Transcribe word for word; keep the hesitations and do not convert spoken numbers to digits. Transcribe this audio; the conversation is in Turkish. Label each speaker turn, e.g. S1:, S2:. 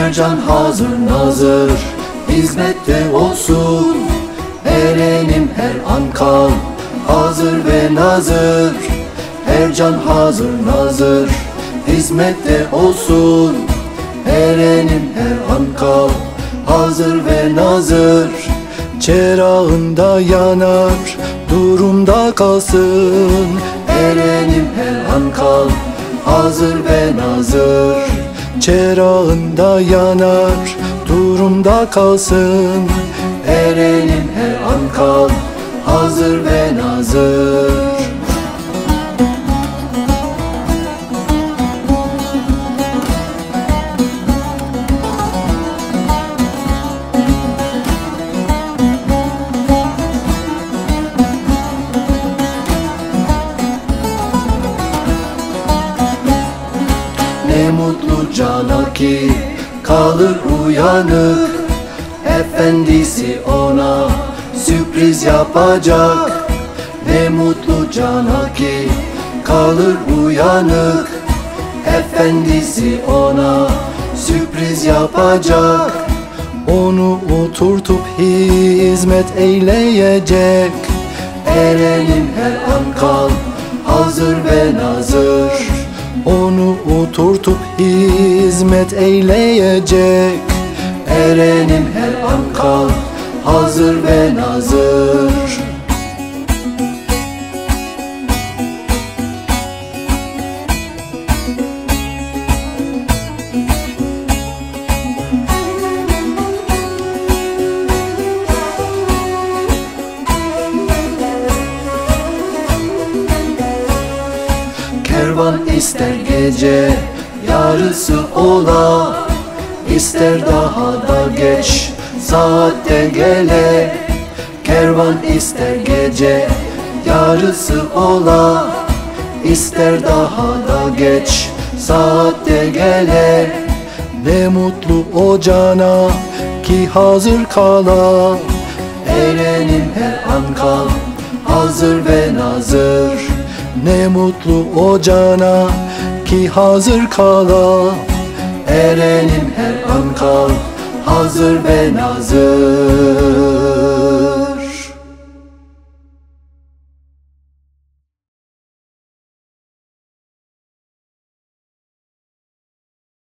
S1: Her can hazır nazır, hizmette olsun. Erenim her an kal, hazır ve nazır. Her can hazır nazır, hizmette olsun. Erenim her an kal, hazır ve nazır. Çerağında yanar, durumda kalsın. Erenim her an kal, hazır ve nazır. Çerağında yanar, durumda kalsın. Erenim her an kal, hazır ve nazır. Ne mutlu cana ki kalır uyanık. Efendisi ona sürpriz yapacak. Ne mutlu cana ki kalır uyanık. Efendisi ona sürpriz yapacak. Onu oturtup hizmet eyleyecek. Erenim her an kal, hazır ve nazır. Onu oturtup hizmet eyleyecek. Erenim her an kal, hazır ve nazır. Kervan ister gece yarısı ola, İster daha da geç saatte gele. Kervan ister gece yarısı ola, İster daha da geç saatte gele. Ne mutlu o cana ki hazır kala. Erenim her an kal, hazır ve nazır. Ne mutlu o cana ki hazır kala. Erenim her an kal, hazır ve nazır.